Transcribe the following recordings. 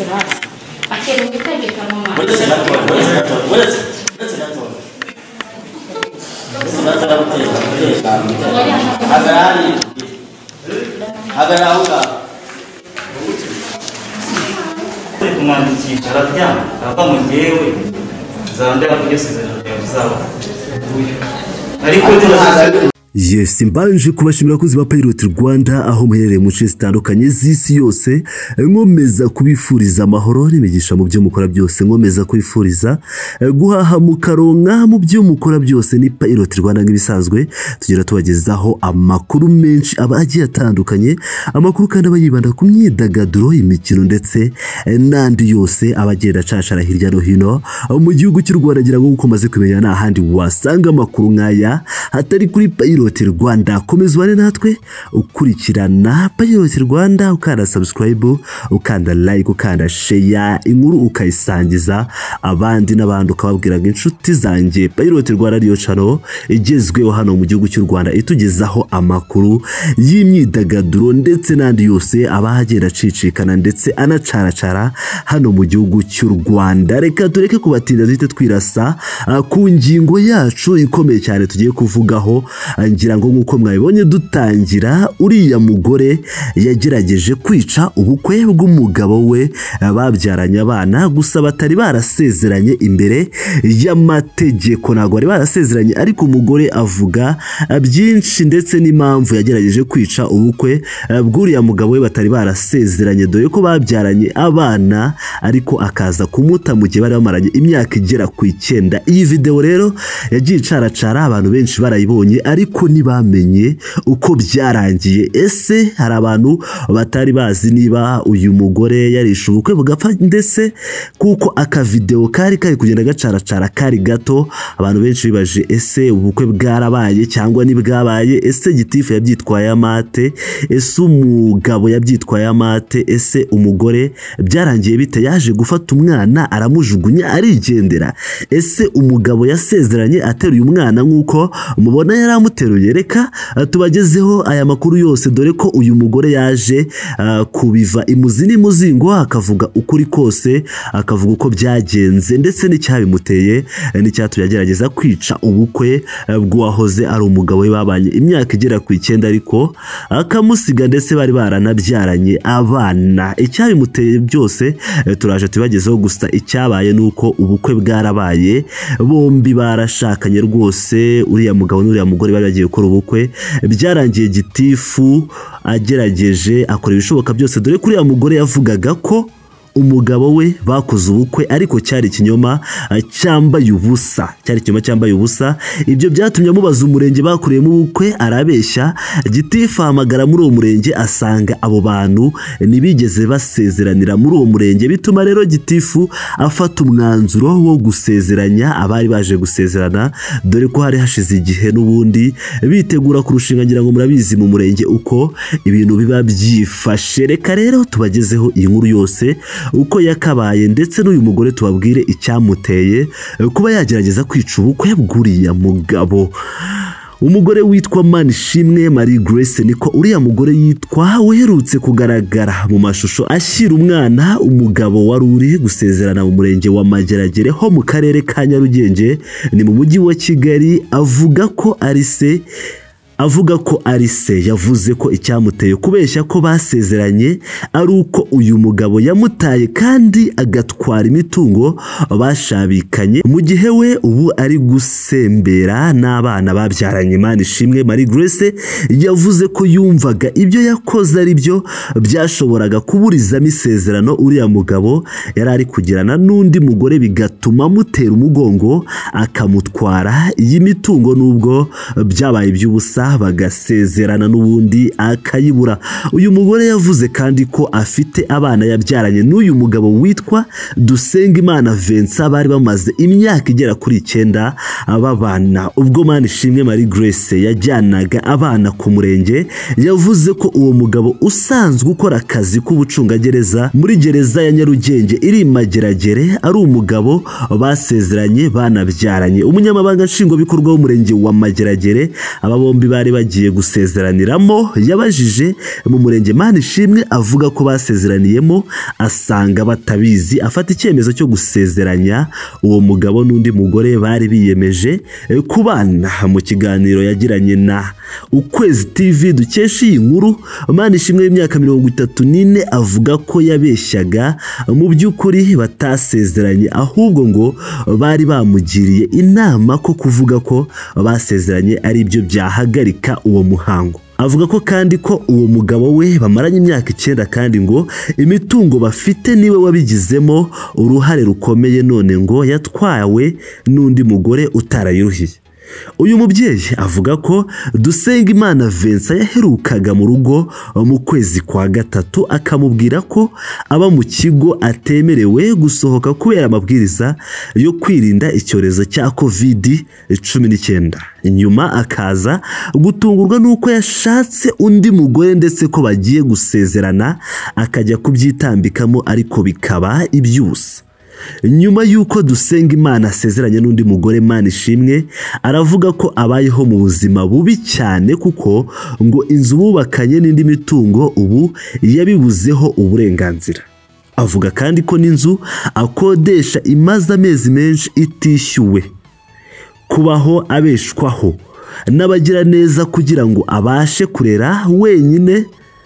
hasi akera gutegeka mu mwana uretse Agarauka kumwandikisha araryama ava mu ngewe zandera kugesezerano yazaho ariko Yes, mbanje kubashimira kuzi ba Pilot Rwanda aho muherereye mu nce zitandukanye z'isi yose, nkomeza kubifuriza amahoro n'imigisha mu byo mukora byose, nkomeza kubifuriza guhaha mu karonka mu byo mukora byose. Ni Pilot Rwanda nk'ibisanzwe tugira tubagezaho amakuru menshi abagiye atandukanye, amakuru kandi abayibanda ku myidagaduro, imikino ndetse n'andi yose abagenda cashara hirya no hino mu gihugu cy'u Rwanda. Gira ngo ukomaze kumenya na handi wasanga amakuru nkaya hatari kuri Pilot Rwanda. Komeza ubane natwe ukurikirana Pilot Rwanda, ukanda subscribe, ukanda like, ukanda share inkuru ukayisangiza abandi n'abandi, ukababwira ngo inshuti zanjye Pilot Rwanda ariyo channel igezweho hano mu gihugu cy'u Rwanda, itugezaho amakuru y'imyidagaduro ndetse n'andi yose abahagenda cicikana ndetse anacaracara hano mu gihugu cy'u Rwanda. Reka tureke kubatinda duhite twirasa ku ngingo yacu ikomeye cyane tugiye kuvugaho. Ngira ngo nkuko mwabibonye dutangira, uriya mugore yagerageje kwica ubukwe bw'umugabo we babyaranye abana, gusa batari barasezeranye imbere y'amategeko. Ntabwo bari barasezeranye, ariko umugore avuga byinshi ndetse n'impamvu yagerageje kwica ubukwe bw'uriya mugabo we batari barasezeranye, dore ko babyaranye abana ariko akaza kumuta mu gihe bari bamaranye imyaka igera ku 9. Iyi video rero yagiye caracara, abantu benshi barayibonye ariko ntibamenye uko byarangiye. Ese hari abantu batari bazi niba uyu mugore yarishe ubukwe bugapfa ndetse kuko aka video kari kugenda gacaracara kari gato, abantu benshi bibaje ese ubukwe bwarabaye cyangwa nibwabaye, ese gitifu yabyitwaye amate, ese umugabo yabyitwaye amate, ese umugore byarangiye bite, yaje gufata umwana aramujugunya arigendera, ese umugabo yasezeranye ateruye umwana nkuko mubona yaramuteruye. Reka tubagezeho aya makuru yose, dore ko uyu mugore yaje kubiva imuzi n'imuzingo, akavuga ukuri kose, akavuga uko byagenze ndetse n'icyabimuteye n'icyatuyagerageza kwica ubukwe bw'uwahoze ari umugabo we babanye imyaka igera ku 9 ariko akamusiga ndetse bari baranabyaranye abana. Icyabimuteye byose turaje tubagezeho, gusa icyabaye nuko ubukwe bwarabaye, bombi barashakanye rwose, uriya mugabo n'uriya mugore bari bagiye gukora ubukwe, byarangiye gitifu agerageje akora ibishoboka byose, dore ko uriya mugore yavugaga ko umugabo we bakoze ubukwe ariko cyari ikinyoma cyambaye ubusa, ibyo byatumye amubaza umurenge bakuriyemo ubukwe, arabeshya. Gitifu ahamagara muri uwo murenge asanga abo bantu ntibigeze basezeranira muri uwo murenge, bituma rero gitifu afata umwanzuro wo gusezeranya abari baje gusezerana, dore ko hari hashize igihe n'ubundi bitegura kurushinga. Ngira ngo murabizi mu murenge uko ibintu biba byifashe. Reka rero tubagezeho iyi nkuru yose uko yakabaye ndetse n'uyu mugore tubabwire icyamuteye kuba yagerageza kwica ubukwe bw'uriya mugabo. Umugore witwa Manishimwe Marie Grace niko uriya mugore yitwa, uherutse kugaragara mu mashusho ashyira umwana umugabo wari uri gusezerana mu murenge wa Mageragere ho mu karere ka Nyarugenge ni mu mujyi wa Kigali. Avuga ko ari se yavuze ko icyamuteye kubeshya ko basezeranye ari uko uyu mugabo yamutaye kandi agatwara imitungo bashabikanye, mu gihe we ubu ari gusembera n'abana babyaranye. Manishimwe Marie Grace yavuze ko yumvaga ibyo yakoze ari byo byashoboraga kuburizamo isezerano uriya mugabo yari ari kugirana n'undi mugore, bigatuma amutera umugongo akamutwara iyi mitungo, nubwo byabaye iby'ubusa bagasezerana n'ubundi akayibura. Uyu mugore yavuze kandi ko afite abana yabyaranye n'uyu mugabo witwa Dusengimana Vincent, bari bamaze imyaka igera kuri 9 babana. Ubwo Manishimwe Marie Grace yajyanaga abana ku murenge, yavuze ko uwo mugabo usanzwe ukora akazi k'ubucungagereza muri gereza ya Nyarugenge iri Mageragere ari umugabo basezeranye banabyaranye. Umunyamabanga nshingwabikorwa w'umurenge wa Mageragere, aba bombi bari bagiye gusezeraniramo yabajije mu murenge Manishimwe avuga ko basezeraniyemo asanga batabizi afata icyemezo cyo gusezeranya uwo mugabo n'undi mugore bari biyemeje kubana. Mu kiganiro yagiranye na Ukwezi TV dukesha iyi nkuru, Manishimwe y'imyaka 34 avuga ko yabeshyaga mu by'ukuri batasezeranye ahubwo ngo bari bamugiriye inama ko kuvuga ko basezeranye ari byo byahagarika uwo muhango. Avuga ko kandi ko uwo mugabo we bamaranye imyaka 9 kandi ngo imitungo bafite niwe wabigizemo uruhare rukomeye, none ngo yatwawe n'undi mugore utarayiruhiye. Uyu mubyeyi avuga ko Dusengimana Vincent yaherukaga mu rugo mu kwezi kwa gatatu akamubwira ko aba mu kigo atemerewe gusohoka kubera amabwiriza yo kwirinda icyorezo cya COVID-19. Nyuma akaza gutungurwa nuko yashatse undi mugore ndetse ko bagiye gusezerana akajya kubyitambikamo ariko bikaba ibyusa. Nyuma yuko Dusengimana asezeranye n'undi mugore Manishimwe aravuga ko abayeho mu buzima bubi cyane kuko ngo inzu bubakanye n'indi mitungo ubu yabibuzeho uburenganzira. Avuga kandi ko n'inzu akodesha imaze amezi menshi itishyuwe, kubaho abeshwaho n'abagira neza kugira ngo abashe kurera wenyine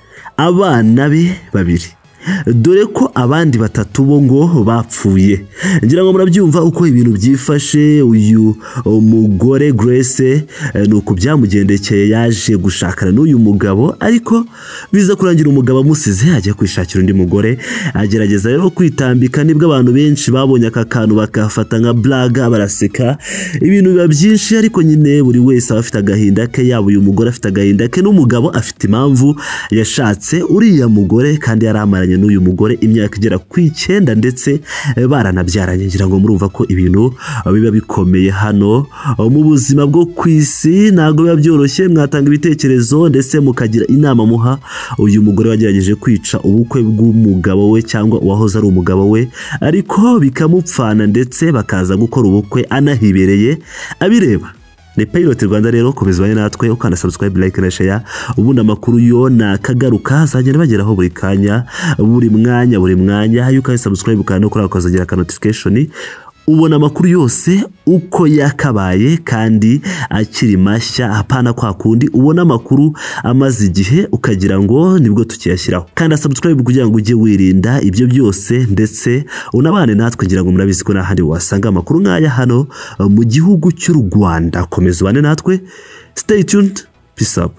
abana be 2, dore ko abandi 3 bo ngo bapfuye. Ngira ngo murabyumva uko ibintu byifashe. Uyu mugore Grace nuko byamugendekeye, yaje gushakana n'uyu mugabo ariko biza kurangira umugabo amusize ajya kwishakira undi mugore. Agerageza rero kwitambika, nibwo abantu benshi babonye aka kantu bakafata nka blague baraseka, ibintu biba byinshi ariko nyine buri wese afite agahinda ke, yaba uyu mugore afite agahinda ke n'umugabo afite impamvu yashatse uriya mugore kandi yaramaranye n'uyu mugore imyaka igera ku 9 ndetse baranabyaranye. Ngira ngo murumva ko ibintu biba bikomeye hano mu buzima bwo kwisi, ntago biba byoroshye. Mwatanga ibitekerezo ndetse mukagira inama muha uyu mugore wagerageje kwica ubukwe bw'umugabo we cyangwa uwahoze ari umugabo we ariko bikamupfana ndetse bakaza gukora ubukwe anahibereye abireba. Ni Pilot Rwanda rero, komezanye natwe ukanda subscribe, like na share. Ubundi amakuru yo nakagaruka azagenda bageraho buri kanya, buri mwanya. You can subscribe ukanda ukora ukazagira ka notification, ubona amakuru yose uko yakabaye kandi akiri mashya, apana kwa kundi ubona amakuru amaze igihe ukagira ngo nibwo tukiyashyiraho. Kandi subscribe kugira ngo ujye wirinda ibyo byose ndetse unabane natwe. Ngira ngo murabizi ko nahandi wasanga amakuru nk'aya hano mu gihugu cy'u Rwanda. Komeza ubane natwe, stay tuned, peace up.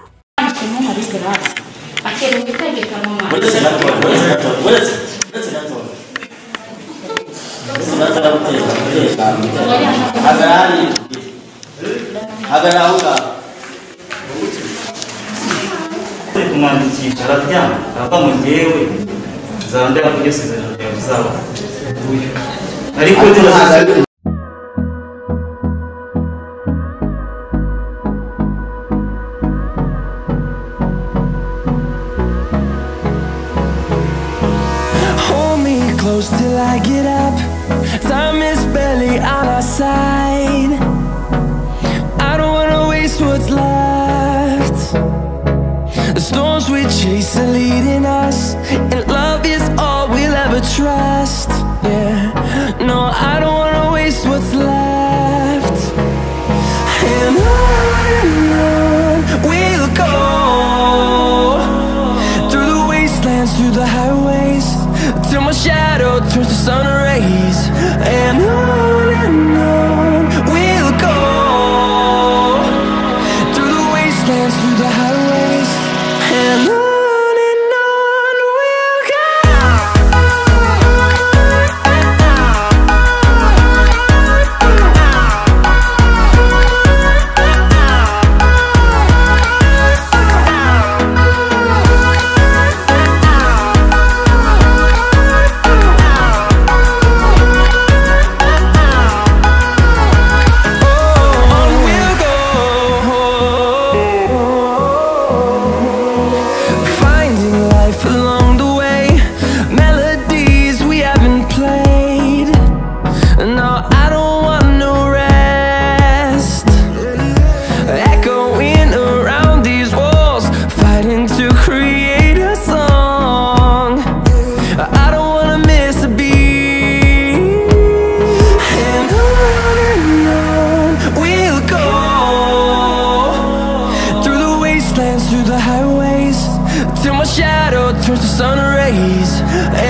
kumwandikisha araryama ava mu ngewe zandera kugesezerano ryawe zabo ariko turasezerana. Close till I get up. Time is barely on our side. I don't wanna waste what's left. The storms we chase are leading us, and love is all we'll ever trust. Yeah, no, I don't wanna waste what's left. And on we'll go, through the wastelands, through the highways, till my shadow turns to sun rays. And on we'll go, through the wastelands, through the highways. And on we'll go. wanna miss a beat. And on we'll go, through the wastelands, through the highways, till my shadow turns to sun rays.